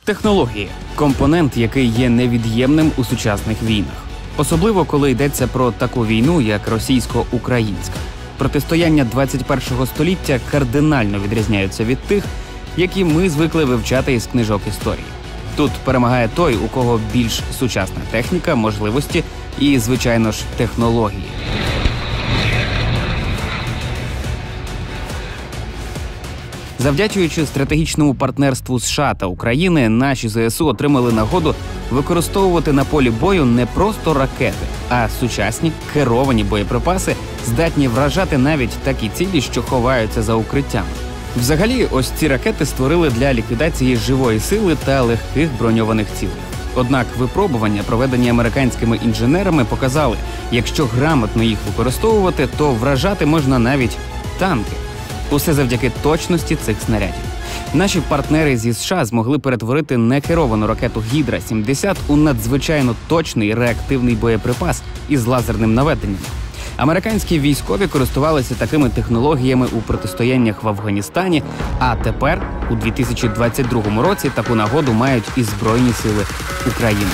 Технології – компонент, який є невід'ємним у сучасних війнах. Особливо, коли йдеться про таку війну, як російсько-українська. Протистояння 21-го століття кардинально відрізняються від тих, які ми звикли вивчати із книжок історії. Тут перемагає той, у кого більш сучасна техніка, можливості і, звичайно ж, технології. Завдячуючи стратегічному партнерству США та України, наші ЗСУ отримали нагоду використовувати на полі бою не просто ракети, а сучасні керовані боєприпаси, здатні вражати навіть такі цілі, що ховаються за укриттями. Взагалі, ось ці ракети створили для ліквідації живої сили та легких броньованих цілей. Однак випробування, проведені американськими інженерами, показали, якщо грамотно їх використовувати, то вражати можна навіть танки. Усе завдяки точності цих снарядів. Наші партнери зі США змогли перетворити некеровану ракету «Гідра-70» у надзвичайно точний реактивний боєприпас із лазерним наведенням. Американські військові користувалися такими технологіями у протистояннях в Афганістані, а тепер, у 2022 році, таку нагоду мають і Збройні сили України.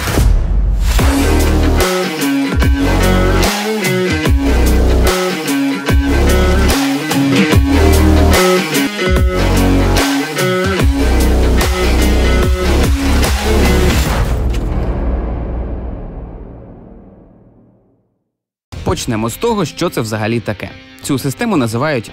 Почнемо з того, що це взагалі таке. Цю систему називають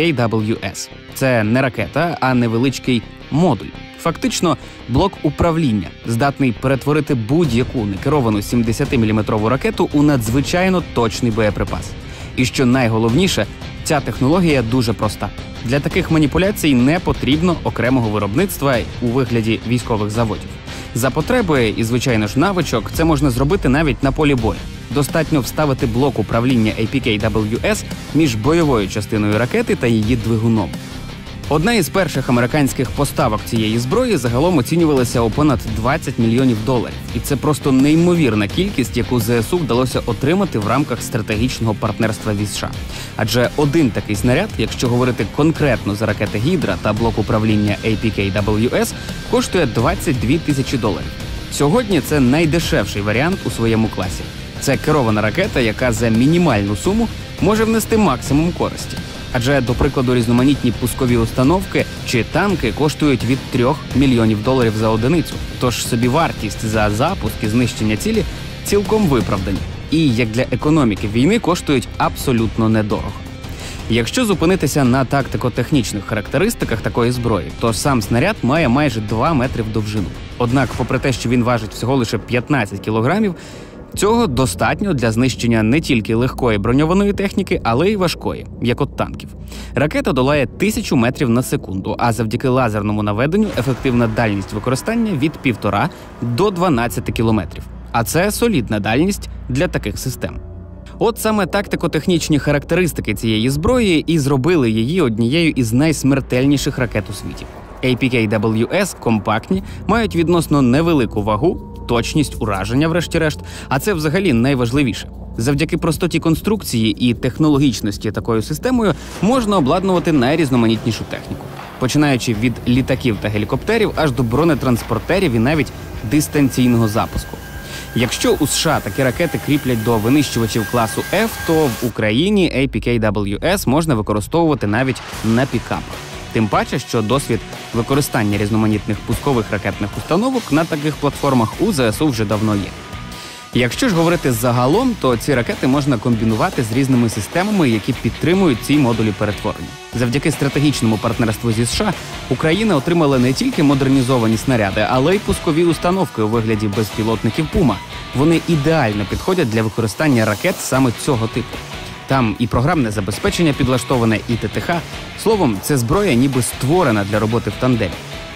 APKWS. Це не ракета, а невеличкий модуль. Фактично, блок управління, здатний перетворити будь-яку некеровану 70-мм ракету у надзвичайно точний боєприпас. І що найголовніше, ця технологія дуже проста. Для таких маніпуляцій не потрібно окремого виробництва у вигляді військових заводів. За потреби і, звичайно ж, навичок це можна зробити навіть на полі бою. Достатньо вставити блок управління APKWS між бойовою частиною ракети та її двигуном. Одна із перших американських поставок цієї зброї загалом оцінювалася у понад $20 мільйонів. І це просто неймовірна кількість, яку ЗСУ вдалося отримати в рамках стратегічного партнерства зі США. Адже один такий снаряд, якщо говорити конкретно за ракети «Гідра» та блок управління APKWS, коштує $22 тисячі. Сьогодні це найдешевший варіант у своєму класі. Це керована ракета, яка за мінімальну суму може внести максимум користі. Адже, до прикладу, різноманітні пускові установки чи танки коштують від $3 мільйонів за одиницю. Тож собівартість за запуск і знищення цілі цілком виправдані. І, як для економіки війни, коштують абсолютно недорого. Якщо зупинитися на тактико-технічних характеристиках такої зброї, то сам снаряд має майже 2 метри в довжину. Однак, попри те, що він важить всього лише 15 кілограмів, цього достатньо для знищення не тільки легкої броньованої техніки, але й важкої, як от танків. Ракета долає 1000 метрів на секунду, а завдяки лазерному наведенню ефективна дальність використання від 1,5 до 12 кілометрів. А це солідна дальність для таких систем. От саме тактико-технічні характеристики цієї зброї і зробили її однією із найсмертельніших ракет у світі. APKWS компактні, мають відносно невелику вагу, точність ураження, врешті-решт, а це взагалі найважливіше. Завдяки простоті конструкції і технологічності такою системою можна обладнувати найрізноманітнішу техніку. Починаючи від літаків та гелікоптерів аж до бронетранспортерів і навіть дистанційного запуску. Якщо у США такі ракети кріплять до винищувачів класу F, то в Україні APKWS можна використовувати навіть на пікапах. Тим паче, що досвід використання різноманітних пускових ракетних установок на таких платформах у ЗСУ вже давно є. Якщо ж говорити загалом, то ці ракети можна комбінувати з різними системами, які підтримують ці модулі перетворення. Завдяки стратегічному партнерству зі США Україна отримала не тільки модернізовані снаряди, але й пускові установки у вигляді безпілотників «Пума». Вони ідеально підходять для використання ракет саме цього типу. Там і програмне забезпечення підлаштоване, і ТТХ. Словом, це зброя ніби створена для роботи в тандемі.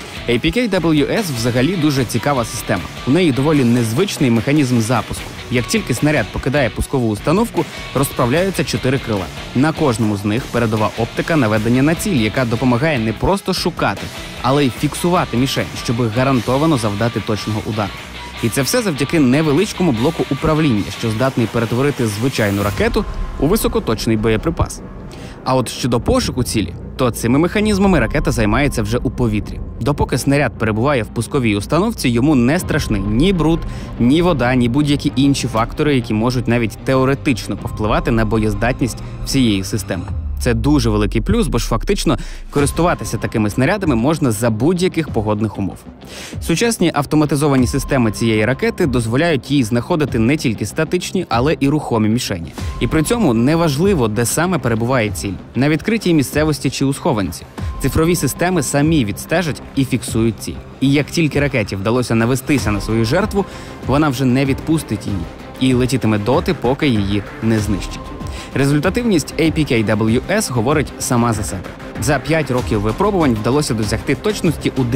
APKWS взагалі дуже цікава система. У неї доволі незвичний механізм запуску. Як тільки снаряд покидає пускову установку, розправляються 4 крила. На кожному з них передова оптика наведення на ціль, яка допомагає не просто шукати, але й фіксувати мішень, щоб гарантовано завдати точного удару. І це все завдяки невеличкому блоку управління, що здатний перетворити звичайну ракету у високоточний боєприпас. А от щодо пошуку цілі, то цими механізмами ракета займається вже у повітрі. Допоки снаряд перебуває в пусковій установці, йому не страшний ні бруд, ні вода, ні будь-які інші фактори, які можуть навіть теоретично повпливати на боєздатність всієї системи. Це дуже великий плюс, бо ж фактично користуватися такими снарядами можна за будь-яких погодних умов. Сучасні автоматизовані системи цієї ракети дозволяють їй знаходити не тільки статичні, але і рухомі мішені. І при цьому неважливо, де саме перебуває ціль – на відкритій місцевості чи у схованці. Цифрові системи самі відстежать і фіксують ціль. І як тільки ракеті вдалося навестися на свою жертву, вона вже не відпустить її і летітиме доти, поки її не знищить. Результативність APKWS говорить сама за себе. За 5 років випробувань вдалося досягти точності у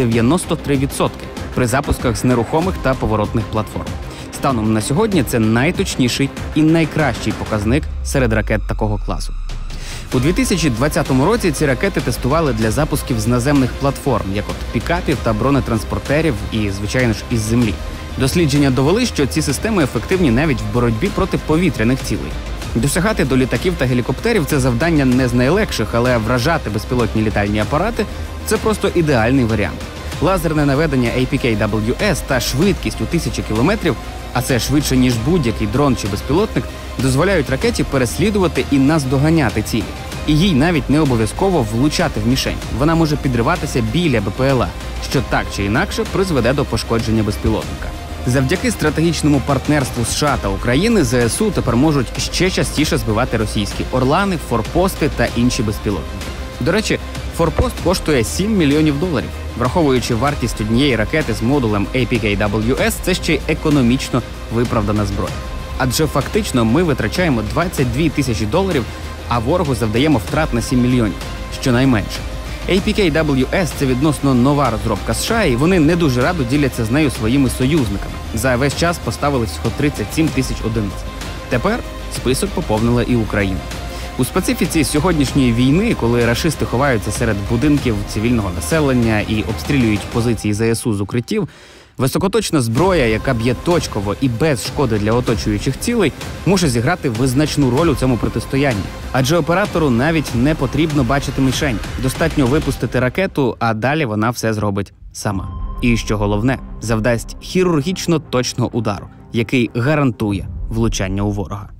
93% при запусках з нерухомих та поворотних платформ. Станом на сьогодні це найточніший і найкращий показник серед ракет такого класу. У 2020 році ці ракети тестували для запусків з наземних платформ, як от пікапів та бронетранспортерів і, звичайно ж, із землі. Дослідження довели, що ці системи ефективні навіть в боротьбі проти повітряних цілей. Досягати до літаків та гелікоптерів – це завдання не з найлегших, але вражати безпілотні літальні апарати – це просто ідеальний варіант. Лазерне наведення APKWS та швидкість у 1000 кілометрів, а це швидше, ніж будь-який дрон чи безпілотник, дозволяють ракеті переслідувати і наздоганяти цілі. І їй навіть не обов'язково влучати в мішень. Вона може підриватися біля БПЛА, що так чи інакше призведе до пошкодження безпілотника. Завдяки стратегічному партнерству США та України ЗСУ тепер можуть ще частіше збивати російські «Орлани», «Форпости» та інші безпілотники. До речі, «Форпост» коштує $7 мільйонів. Враховуючи вартість однієї ракети з модулем APKWS, це ще й економічно виправдана зброя. Адже фактично ми витрачаємо $22 тисячі, а ворогу завдаємо втрат на 7 мільйонів, щонайменше. APKWS – це відносно нова розробка США, і вони не дуже радо діляться з нею своїми союзниками. За весь час поставили всього 37 тисяч одиниць. Тепер список поповнила і Україна. У специфіці сьогоднішньої війни, коли рашисти ховаються серед будинків цивільного населення і обстрілюють позиції ЗСУ з укриттів, високоточна зброя, яка б'є точково і без шкоди для оточуючих цілей, може зіграти визначну роль у цьому протистоянні. Адже оператору навіть не потрібно бачити мішень. Достатньо випустити ракету, а далі вона все зробить сама. І, що головне, завдасть хірургічно точного удару, який гарантує влучання у ворога.